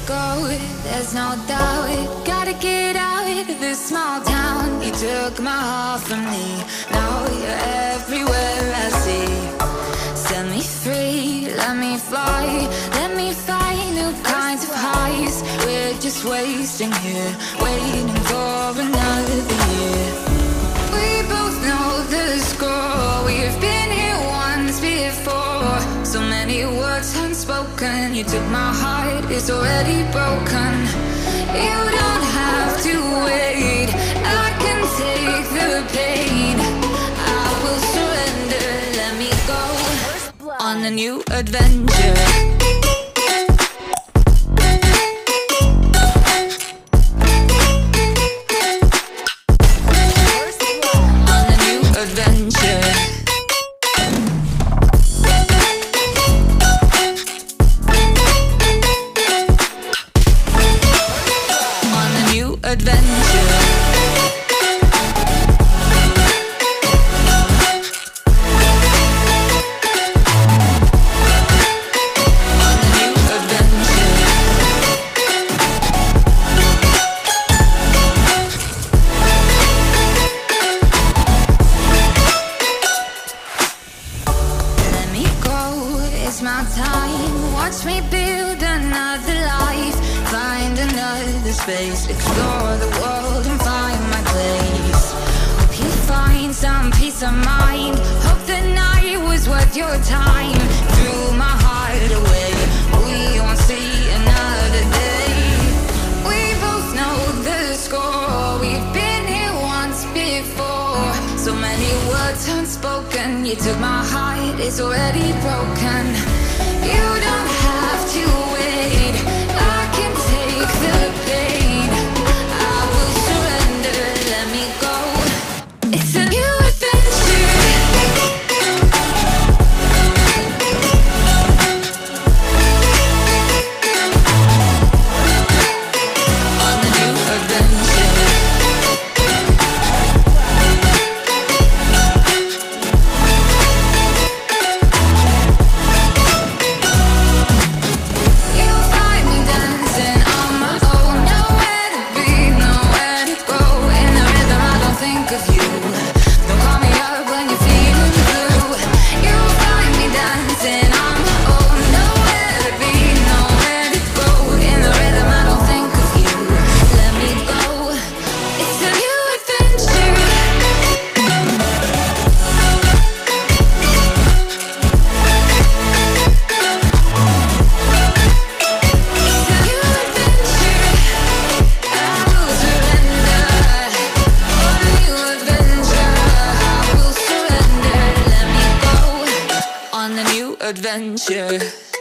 go, there's no doubt. Gotta get out of this small town. You took my heart from me, now you're everywhere I see. Set me free, let me fly, let me find new kinds of highs. We're just wasting here, waiting for another year. We both know the score, we've been here once before. So many words unspoken, you took my heart, it's already broken. You don't have to wait, I can take the pain. I will surrender, let me go on a new adventure. My time, watch me build another life, find another space, explore the world and find my place. Hope you find some peace of mind, hope the night was worth your time. Threw my heart away, we won't see another day. We both know the score, we've been here once before. So many words unspoken, you took my heart, it's already broken. You don't have to wait, I can take the pain. I will surrender, let me go. It's a new adventure. On a new adventure. Adventure.